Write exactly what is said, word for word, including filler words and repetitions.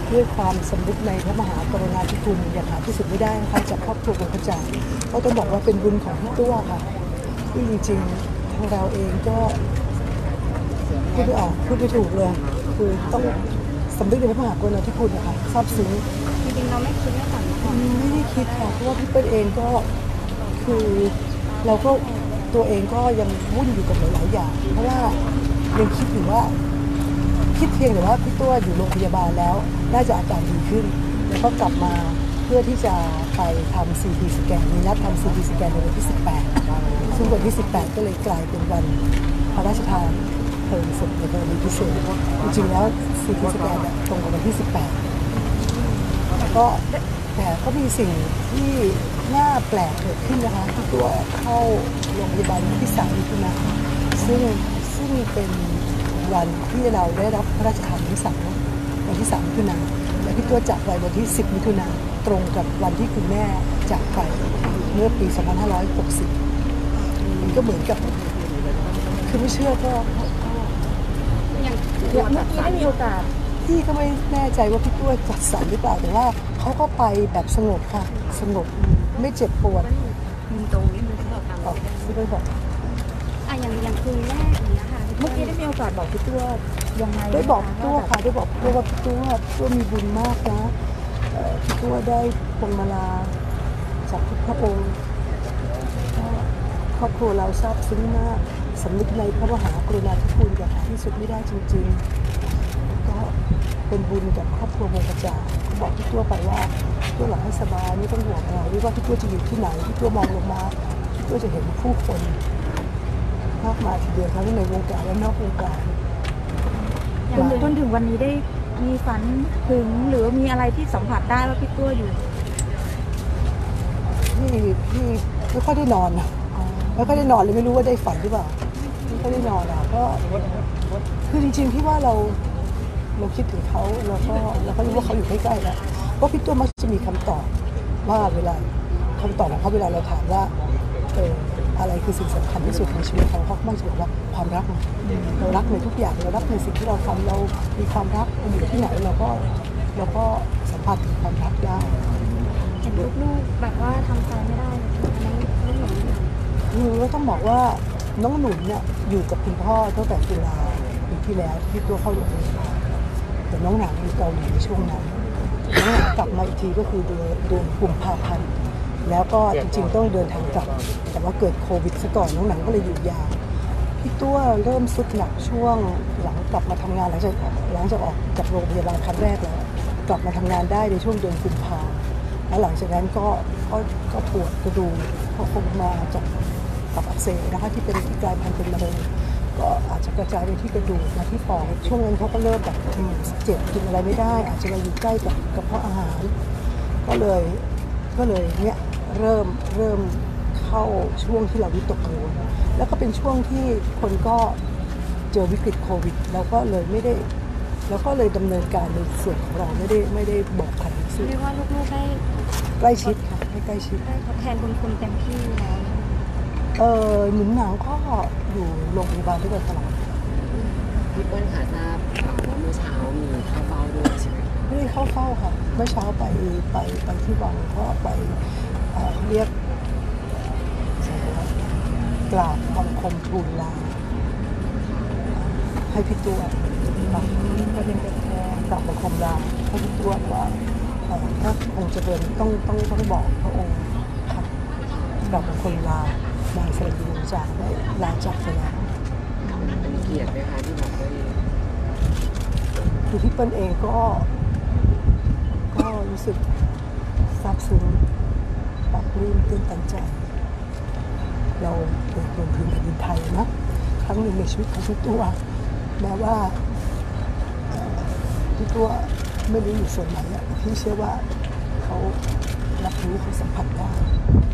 ด้วยความสำนึกในพระมหากรุณาธิคุณอย่างหาที่สุดไม่ได้นะคะจากครอบครัวของพระเจ้าก็ต้องบอกว่าเป็นบุญของพี่ตัวค่ะที่จริงๆทางเราเองก็พูดไม่ออกพูดไม่ถูกเลยคือต้องสำนึกในพระมหากรุณาธิคุณนะคะซาบซึ้งจริงๆเราไม่คิดไม่ฝันมาก่อนไม่ได้คิดค่ะเพราะว่าพี่เปิ้ลเองก็คือเราก็ตัวเองก็ยังวุ่นอยู่กับหลายๆอย่างเพราะว่ายังคิดอยู่ว่าคิดเพียงแต่ว่าพี่ตัวอยู่โรงพยาบาลแล้วน่าจะอาการดีขึ้นแล้วก็กลับมาเพื่อที่จะไปทำ ซี ที สแกนมีนัดทำ ซี ที สแกนในวันที่สิบแปดซึ่งวันที่สิบแปดก็เลยกลายเป็นวันพระราชทานเพลิงศพในกรณีพิเศษจริงๆแล้ว ซี ที สแกนตรงกับวันที่สิบแปดก็แต่ก็มีสิ่งที่น่าแปลกเกิดขึ้นนะคะที่ตัวเข้าโรงพยาบาลที่สามมิถุนายนซึ่งซึ่งเป็นวันที่เราได้รับพระราชทานที่สามวันที่สามมิถุนายนและพี่ตัวจากไปวันที่สิบมิถุนายนตรงกับวันที่คุณแม่จากไปเมื่อปีสองพันห้าร้อยหกสิบมันก็เหมือนกับคือไม่เชื่อก็อย่างเมื่อกี้ได้มีโอกาสพี่ก็ไม่แน่ใจว่าพี่ตัวจัดสรรหรือเปล่าแต่ว่าเขาก็ไปแบบสงบค่ะสงบไม่เจ็บปวดยืนตรงนี้มันเขาบอกทางพี่ตัวบอกอ่ะอย่างอย่างคืนแรกอย่างเงี้ยค่ะเมื่อกี้ได้มีโอกาสบอกพี่ตัวยังไงได้บอกตัวค่ะได้บอกตัวว่าพี่ตัวตัวมีบุญมากนะพี่ตัวได้พวงมาลาจากทุกพระองค์ครอบครัวเราซาบซึ้งมากสำนึกในพระมหากรุณาธิคุณอย่างหาที่สุดไม่ได้จริงๆก็เป็นบุญกับครอบครัววงกระจาเขาบอกพี่ตัวไปว่าตัวหลังให้สบายไม่ต้องห่วงอะไรไม่ว่าพี่ตัวจะอยู่ที่ไหนพี่ตัวมองลงมาพี่ตัวจะเห็นผู้คนมากมายทีเดียวทั้งในวงการและนอกวงการจนถึงวันนี้ได้มีฝันถึงหรือมีอะไรที่สัมผัสได้ว่าพี่ตัวอยู่พี่พี่ไม่ค่อยได้นอนนะไม่ค่อยได้นอนเลยไม่รู้ว่าได้ฝันหรือเปล่าไม่ค่อยได้นอนอ่ะก็คือจริงๆพี่ว่าเราเราคิดถึงเขาเราก็เราก็รู้ว่าเขาอยู่ใกล้ๆแล้วเพราะพี่ตัวมักจะมีคำตอบว่าเวลาคำตอบของเขาเวลาเราถามว่าเอออะไรคือสิ่งสำคัญที่สุดในชีวิตเขาเขาไม่จะบอกว่าความรักเรารักในทุกอย่างเรารักในสิ่งที่เราทำเรามีความรักอยู่ที่ไหนเราก็เราก็สัมผัสถึงความรักได้เห็นลูกๆแบบว่าทำใจไม่ได้น้องน้องหนูคือก็ต้องบอกว่าน้องหนุนเนี่ยอยู่กับคุณพ่อตั้งแต่ตุลาปีที่แล้วที่ตัวเข้าโรงพยาบาลแต่น้องหนังอยู่เกาหลีในช่วงนั้นน้องหนังกลับมาอีกทีก็คือเดือนเดือนกุมภาพันธ์แล้วก็จริงๆต้องเดินทางกลับแต่ว่าเกิดโควิดซะก่อนน้องหนังก็เลยหยุดยาวพี่ตัวเริ่มสุดหนักช่วงหลังกลับมาทำงานหลังจากหลังจากออกจากโรงพยาบาลครั้งแรกแล้วกลับมาทำงานได้ในช่วงเดือนกุมภาแล้วหลังจากนั้นก็ก็ก็ปวดกระดูกเพราะคงมาจากตับอักเสบนะคะที่เป็นที่กลายพันธุ์เป็นมะเร็งก็อาจจะกระจายไปที่กระดูกมาที่ปอดช่วงนั้นเขาก็เริ่มแบบเจ็บกินอะไรไม่ได้อาจจะมาอยู่ใกล้กับกระเพาะอาหารก็เลยก็เลยเนี่ยเริ่มเริ่มเข้าช่วงที่เราวิตกกังวลแล้วก็เป็นช่วงที่คนก็เจอวิกฤตโควิดเราก็เลยไม่ได้แล้วก็เลยดำเนินการในส่วนของเราไม่ได้ไม่ได้บอกใครซึ่งเรียกว่าลูกๆได้ใกล้ชิดค่ะใกล้ชิดได้ทดแทนบุญคุณเต็มที่แล้วเออหนุนหนังก็อยู่โรงพยาบาลด้วยกันตลอดพี่เปิ้ลค่ะทราบว่าเมื่อเช้ามีเข้าเฝ้าด้วยใช่ไหมไม่ได้เข้าเฝ้าค่ะเมื่อเช้าไปไปไปที่วังก็ไปเรียกกราบบังคมทูลลาให้พี่ตัวก็เป็นแค่กราบบังคมลาให้พี่ตัวว่าถ้าคงจะเดินต้องต้องต้องบอกพระองค์ค่ะกราบบังคมลานางสระบุญจากได้ลาจากไปแล้วเกียรติไหมคะที่แบบได้คือพี่เปิ้ลเองก็ก็รู้สึกซาบซึ้งปลาปลื้มตื่นตันใจเราเกิดบนพื้นแผ่นดินไทยนะครั้งหนึ่งในชีวิตของพี่ตัวแม้ว่าพี่ตัวไม่รู้อยู่ส่วนไหนพี่เชื่อว่าเขารับรู้เขาสัมผัสได้